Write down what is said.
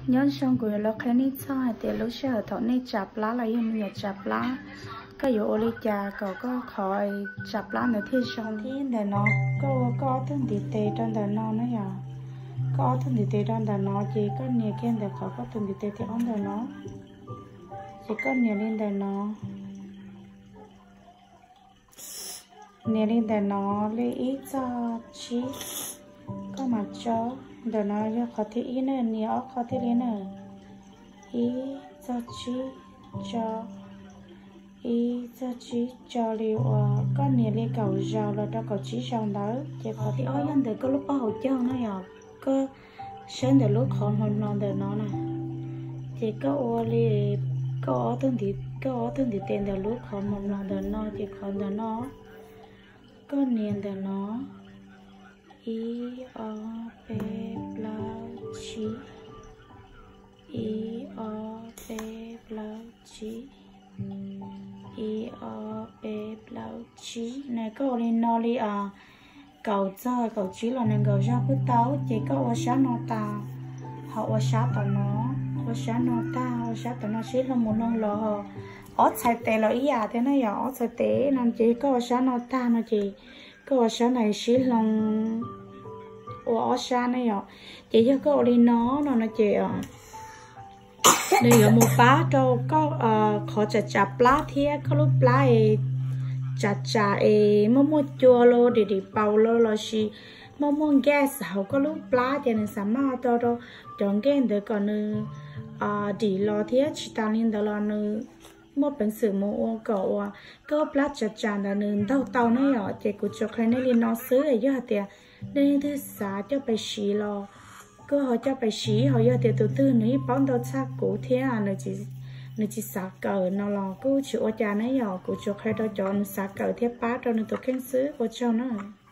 nhớ xong của nó cái ní sao thì lúc sau thọ ní chập lá là yên nhiều chập lá cái dụ oli trà có khỏi chập lá nữa thì xong thì để nó có thân thì tê trong đời nó nữa nhở có thân thì tê trong đời nó chỉ có nhiều cái để có thân thì tê thì ông đời nó chỉ có nhiều lên đời nó nhiều lên đời nó lấy ít cho chí có mặt cho đời nó cho khó thì ít nữa nhiều khó thì lên nữa ít cho chí cho ý cho chí cho liệu có nhiều lên cầu giàu là cho cầu chí giàu đó chỉ có thì ôi anh được có lúc bao hậu châu nó nhỏ có sáng từ lúc khó hơn non từ nó nè chỉ có ô li có thân thì tiền từ lúc khó hơn non từ nó chỉ còn từ nó có niên từ nó i o p la chi i o p la chi i o p la chi này có lên nó li cầu cho cầu chí là nên cầu cho cứ tao chỉ có ở sáng nó ta họ ở sáng tao nó ở sáng nó ta ở sáng tao nó chỉ là một nông lò ở sai tệ là ý thế này ở sai tệ nên chỉ có ở sáng nó ta nó chỉ có ở sáng này chỉ là ở sáng này ạ chỉ cho có đi nó chỉ đây ở một bá đâu có khó chặt lá thiê có lúc lá chặt mua chua lô để bao lô là gì mua gas họ có lúc lá thì nên sắm mà đâu chọn cái để còn đi lò thiê chỉ ta lên đó là mua bánh sữa mua cậu có lá chặt là nên tàu này ở chỉ của cho cái này đi nó xứ ở dưới thì nên thứ xã cho bài xí lo cứ họ cho bài xí họ giờ thì từ từ nữa bón đâu xa cụ thế nó chỉ xả cờ nó lo cứ chịu ở nhà này giờ cụ cho khai đó chọn xả cờ thế bá cho nên tôi khen xứ của cho nó